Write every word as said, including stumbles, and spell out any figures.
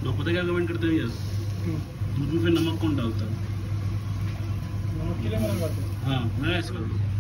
लोग पता क्या कमेंट करते हैं यार, दूध में फिर नमक कौन डालता है? नमक के लिए मना करते हैं। हाँ मैं ऐसे करता हूँ।